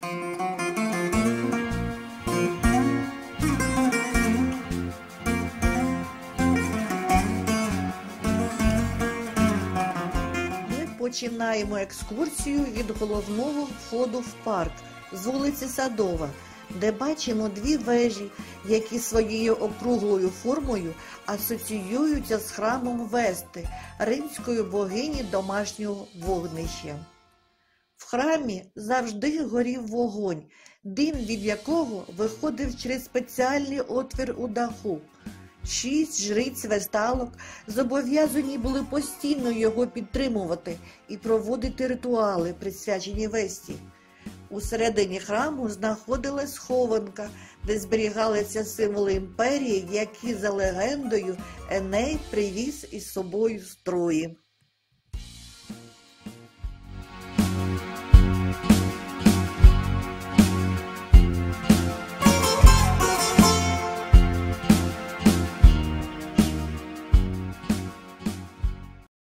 Ми починаємо екскурсію від головного входу в парк з вулиці Садова, де бачимо дві вежі, які своєю округлою формою асоціюються з храмом Вести, римської богині домашнього вогнища. В храмі завжди горів вогонь, дим від якого виходив через спеціальний отвір у даху. 6 жриць-весталок зобов'язані були постійно його підтримувати і проводити ритуали, присвячені Весті. У середині храму знаходилась схованка, де зберігалися символи імперії, які, за легендою, Еней привіз із собою з Трої.